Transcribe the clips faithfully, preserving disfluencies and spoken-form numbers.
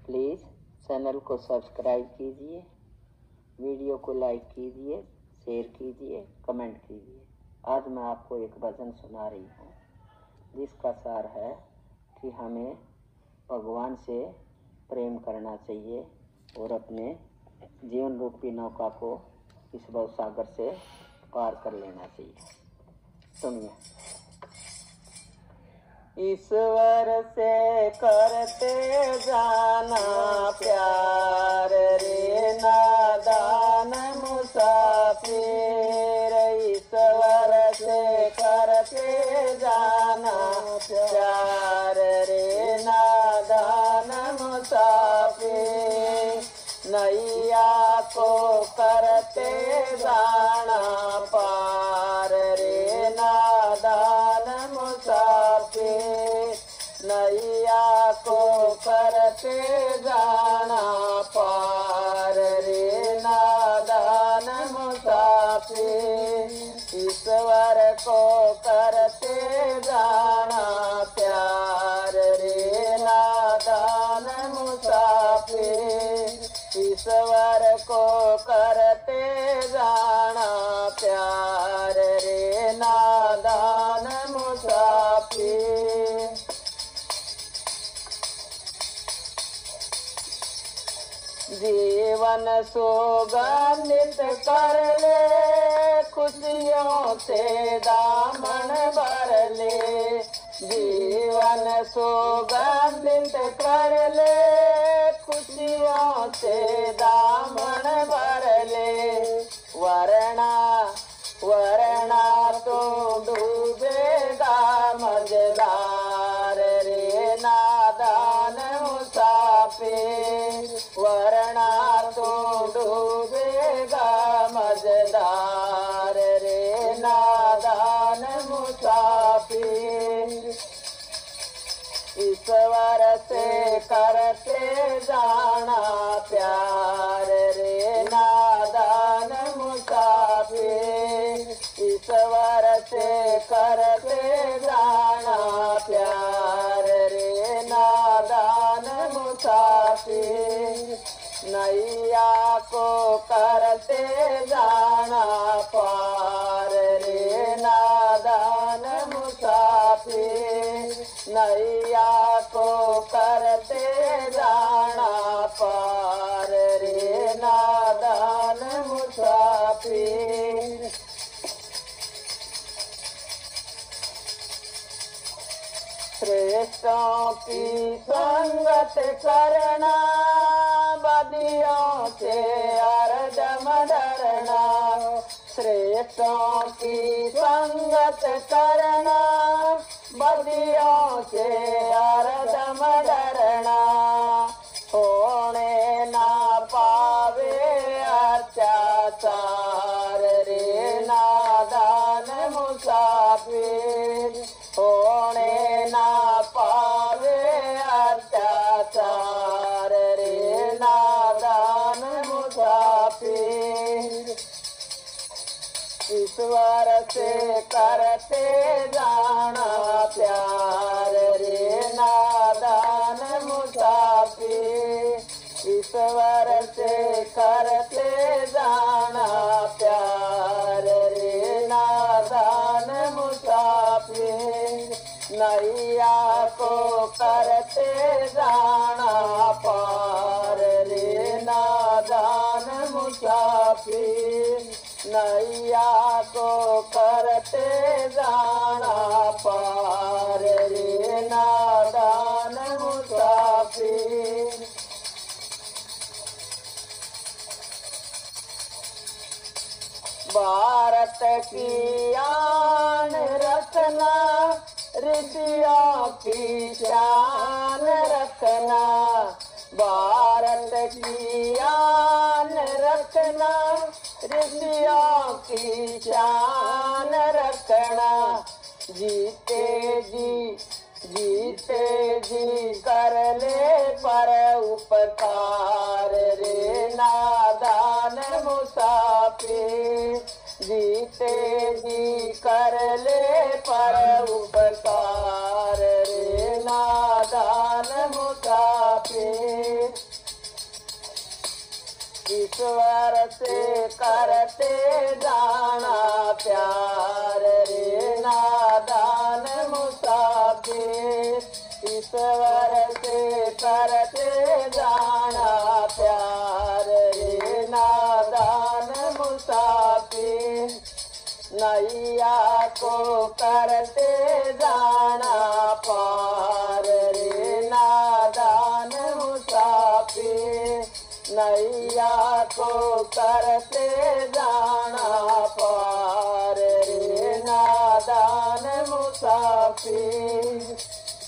Please channel को subscribe कीजिए, video को लाइक कीजिए, शेयर कीजिए, कमेंट कीजिए। आज मैं आपको एक भजन सुना रही हूँ जिसका सार है कि हमें भगवान से प्रेम करना चाहिए और अपने जीवन रूपी नौका को इस भव सागर से पार कर लेना चाहिए। सुनिए। ईश्वर से करते जाना प्यार रे नादान मुसाफिर, ईश्वर से करते जाना प्यार रे नादान मुसाफिर, नैया को करते जाना पार रे नादान मुसाफिर, नैया को करते जाना पार रे नादान मुसाफिर, ईश्वर को करते जाना प्यार रे नादान मुसाफिर, ईश्वर को करते जाना प्यार रे नादान मुसाफिर। जीवन सुगंधित कर ले, खुशियों से दामन भर ले, जीवन सुगंधित कर ले, खुशियों से दामन भर ले, वरना वरना तो डूबेगा मजेदार रे नादान मुसाफिर, वरना तो डूबेगा मजेदार रे नादान मुसाफिर, ईश्वर से करते जाना प्यार रे नादान मुसाफिर, ईश्वर से करते जाना प्यार रे नादान मुसाफिर, नैया को करते जाना पार रे नादान मुसाफिर, नैया को करते जाना पार रे नादान मुसाफिर। श्रेष्ठों की संगत करना, बदियों से अर्दम डरना, श्रेष्ठों की संगत करना, बदियों से अर्दम डरना, होने ना पावे अत्याचार रे नादान मुसाफिर, होने ना पावे अत्याचार रे नादान मुसाफिर, ईश्वर से करते जाना प्यार रे नादान मुसाफिर, ईश्वर से करते जाना प्यार रे नादान मुसाफिर, नैया को करते जाना पार रे नादान मुसाफिर, नैया को करते जाना पार रे नादान मुसाफिर। भारत की आन रखना, ऋषियों की शान रखना, भारत की आन रखना, ऋषियों की शान रखना, जीते जी जीते जी कर ले पर उपकार रे नादान मुसाफिर, जीते जी कर ले पर उपकार रे नादान मुसाफिर। ईश्वर से करते जाना प्यार रे नादान मुसाफिर। ईश्वर से करते जाना प्यार रे नादान मुसाफिर। नैया को करते जाना पार रे नादान मुसाफिर। नैया को करते जाना पार रे नादान मुसाफिर।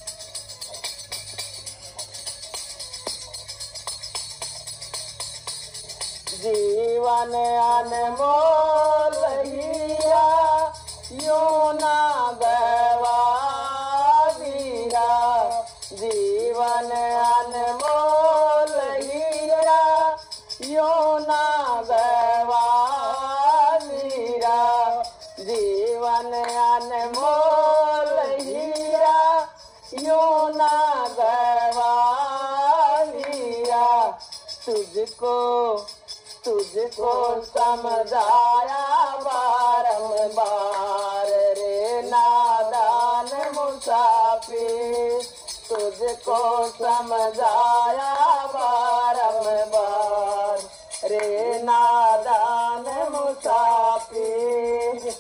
जीवन अनमोल हीरा यूं ना गवा वीरा। जीवन अनमोल हीरा यूं ना गवा वीरा। जीवन अनमोल हीरा यूं ना गवा वीरा। तुझको तुझको समझाया बारंबार रे नादान मुसाफिर। तुझको समझाया बारंबार रे नादान मुसाफिर।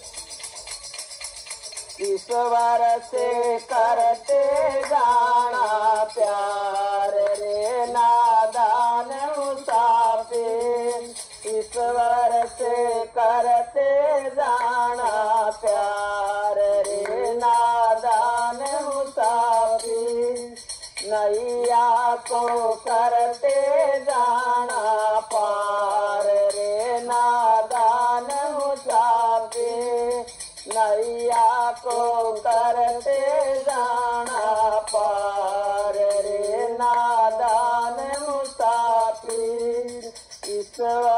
ईश्वर से करते जाना प्यार रे नादान मुसाफिर। ईश्वर से करते जाना प्यार रे नादान मुसाफिर। नैया को करते जाना पार रे नादान मुसाफिर। नैया को करते जाना पार रे नादान मुसाफिर। ईश्वर